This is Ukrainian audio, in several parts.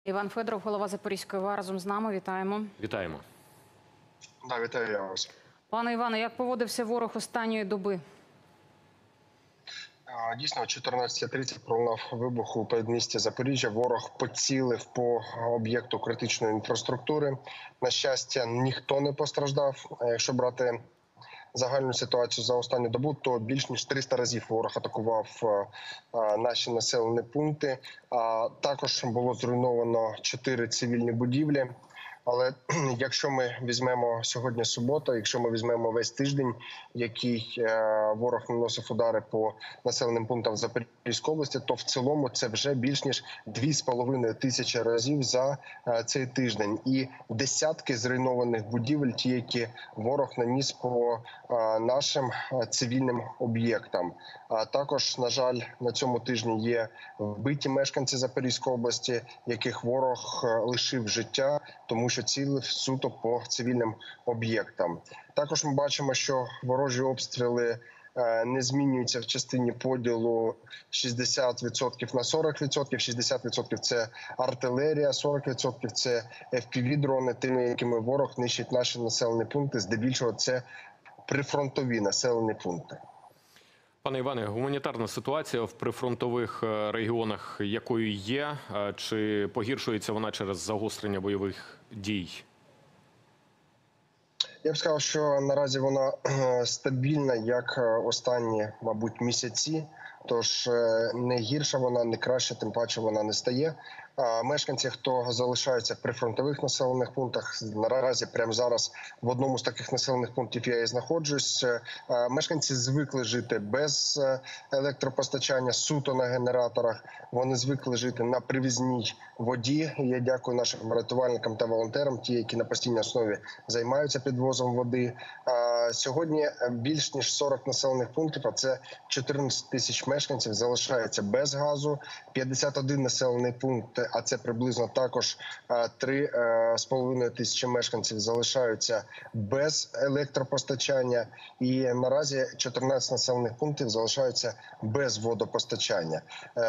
Іван Федоров, голова Запорізької ОВА, разом з нами. Вітаємо. Вітаємо. Да, вітаю вас. Пане Іване, як поводився ворог останньої доби? Дійсно, о 14:30 пролунав вибух у передмісті Запоріжжя. Ворог поцілив по об'єкту критичної інфраструктури. На щастя, ніхто не постраждав. Якщо брати загальну ситуацію за останню добу, то більш ніж 300 разів ворог атакував наші населені пункти. Також було зруйновано 4 цивільні будівлі. Але якщо ми візьмемо сьогодні субота, якщо ми візьмемо весь тиждень, який ворог наносив удари по населеним пунктам Запорізької області, то в цілому це вже більш ніж 2,5 тисячі разів за цей тиждень. І десятки зруйнованих будівель, ті, які ворог наніс по нашим цивільним об'єктам. А також, на жаль, на цьому тижні є вбиті мешканці Запорізької області, яких ворог лишив життя, тому що цілив суто по цивільним об'єктам. Також ми бачимо, що ворожі обстріли не змінюються в частині поділу 60% на 40%. 60% – це артилерія, 40% – це FPV-дрони, тими, якими ворог нищить наші населені пункти. Здебільшого це прифронтові населені пункти. Пане Іване, гуманітарна ситуація в прифронтових регіонах якою є? Чи погіршується вона через загострення бойових дій? Я б сказав, що наразі вона стабільна, як останні, мабуть, місяці. Тож не гірша вона, не краще, тим паче вона не стає. Мешканці, хто залишаються в прифронтових населених пунктах, наразі прямо зараз в одному з таких населених пунктів я і знаходжусь. Мешканці звикли жити без електропостачання, суто на генераторах. Вони звикли жити на привізній воді. Я дякую нашим рятувальникам та волонтерам, ті, які на постійній основі займаються підвозом води. Сьогодні більш ніж 40 населених пунктів, а це 14 тисяч мешканців, залишаються без газу. 51 населений пункт, а це приблизно також 3,5 тисячі мешканців, залишаються без електропостачання. І наразі 14 населених пунктів залишаються без водопостачання.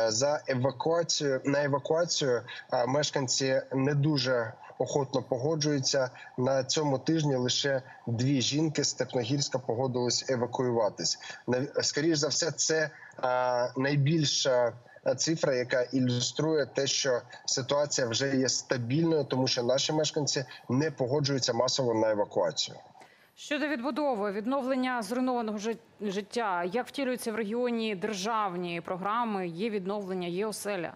На евакуацію мешканці не дуже охотно погоджуються. На цьому тижні лише 2 жінки з Степногірська погодились евакуюватись. Скоріше за все, це найбільша цифра, яка ілюструє те, що ситуація вже є стабільною, тому що наші мешканці не погоджуються масово на евакуацію. Щодо відбудови, відновлення зруйнованого життя, як втілюються в регіоні державні програми, є відновлення, є оселя?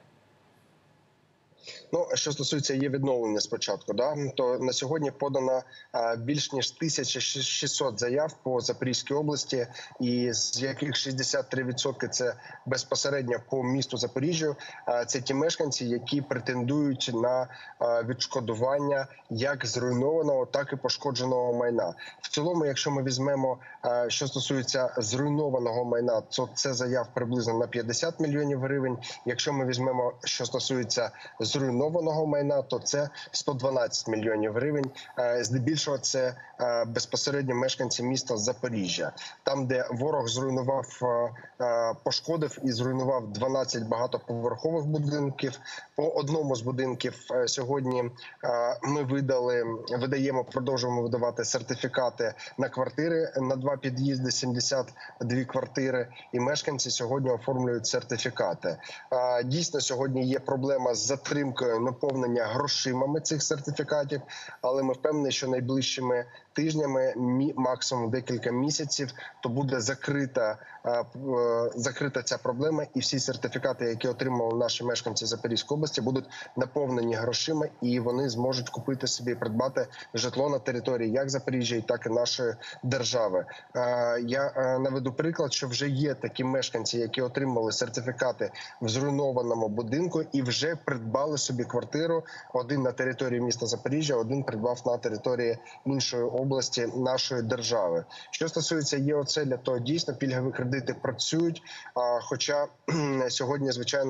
Ну, що стосується її відновлення спочатку, то на сьогодні подано більш ніж 1600 заяв по Запорізькій області, і з яких 63% – це безпосередньо по місту Запоріжжю. Це ті мешканці, які претендують на відшкодування як зруйнованого, так і пошкодженого майна. В цілому, якщо ми візьмемо, що стосується зруйнованого майна, то це заяв приблизно на 50 мільйонів гривень. Якщо ми візьмемо, що стосується зруйнованого майна, то це 112 мільйонів гривень. Здебільшого це безпосередньо мешканці міста Запоріжжя. Там, де ворог зруйнував, пошкодив і зруйнував 12 багатоповерхових будинків. По одному з будинків сьогодні ми продовжуємо видавати сертифікати на квартири, на 2 під'їзди, 72 квартири. І мешканці сьогодні оформлюють сертифікати. Дійсно, сьогодні є проблема з затримкою наповнення грошимами цих сертифікатів, але ми впевнені, що найближчими тижнями, максимум декілька місяців, то буде закрита ця проблема, і всі сертифікати, які отримали наші мешканці Запорізької області, будуть наповнені грошима, і вони зможуть купити собі і придбати житло на території як Запоріжжя, так і нашої держави. Я наведу приклад, що вже є такі мешканці, які отримали сертифікати в зруйнованому будинку і вже придбали собі квартиру. Один на території міста Запоріжжя, один придбав на території іншої області нашої держави. Що стосується ЄОЦЕЛЯ, то дійсно пільгові кредити працюють, хоча сьогодні, звичайно,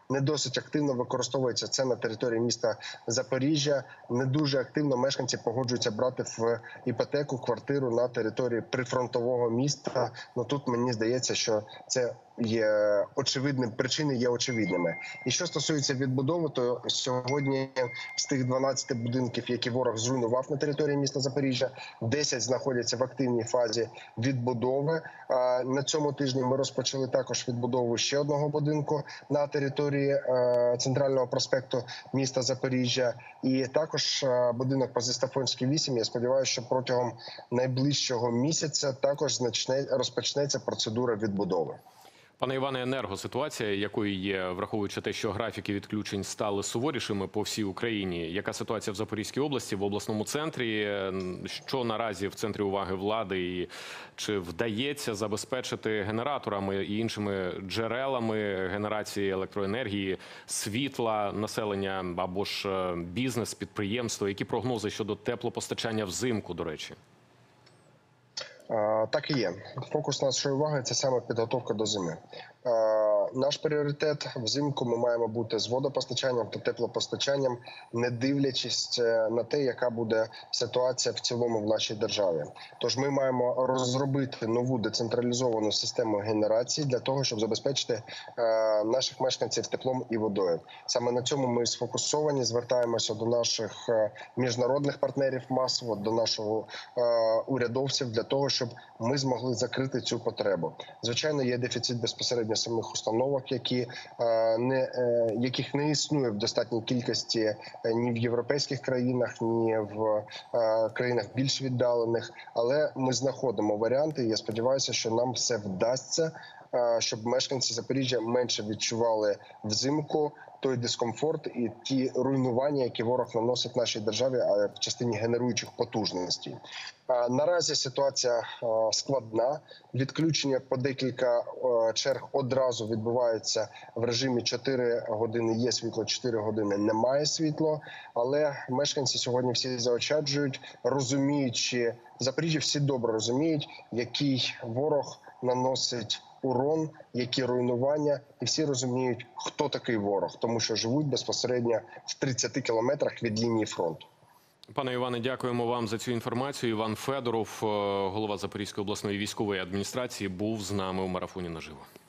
не досить активно використовується це на території міста Запоріжжя. Не дуже активно мешканці погоджуються брати в іпотеку квартиру на території прифронтового міста. Ну тут мені здається, що це є очевидним, причини є очевидними. І що стосується відбудови, то сьогодні з тих 12 будинків, які ворог зруйнував на території міста Запоріжжя, 10 знаходяться в активній фазі відбудови. На цьому тижні ми розпочали також відбудову ще одного будинку на території центрального проспекту міста Запоріжжя. І також будинок по Зістафонській 8. Я сподіваюся, що протягом найближчого місяця також розпочнеться процедура відбудови. Пане Іване, енергоситуація, якою є, враховуючи те, що графіки відключень стали суворішими по всій Україні. Яка ситуація в Запорізькій області, в обласному центрі? Що наразі в центрі уваги влади? І чи вдається забезпечити генераторами і іншими джерелами генерації електроенергії, світла, населення або ж бізнес, підприємства? Які прогнози щодо теплопостачання взимку, до речі? Так і є. Фокус нашої уваги – це саме підготовка до зими. Наш пріоритет взимку ми маємо бути з водопостачанням та теплопостачанням, не дивлячись на те, яка буде ситуація в цілому в нашій державі. Тож ми маємо розробити нову децентралізовану систему генерації для того, щоб забезпечити наших мешканців теплом і водою. Саме на цьому ми сфокусовані, звертаємося до наших міжнародних партнерів масово, до нашого урядовців для того, щоб ми змогли закрити цю потребу. Звичайно, є дефіцит безпосередньо самих установок, яких не існує в достатній кількості ні в європейських країнах, ні в країнах більш віддалених. Але ми знаходимо варіанти, і я сподіваюся, що нам все вдасться, щоб мешканці Запоріжжя менше відчували взимку той дискомфорт і ті руйнування, які ворог наносить нашій державі в частині генеруючих потужностей. Наразі ситуація складна. Відключення по декілька черг одразу відбуваються в режимі 4 години є світло, 4 години немає світло. Але мешканці сьогодні всі заощаджують, розуміючи, в Запоріжжі всі добре розуміють, який ворог наносить урон, які руйнування, і всі розуміють, хто такий ворог, тому що живуть безпосередньо в 30 кілометрах від лінії фронту. Пане Іване, дякуємо вам за цю інформацію. Іван Федоров, голова Запорізької обласної військової адміністрації, був з нами у марафоні наживо.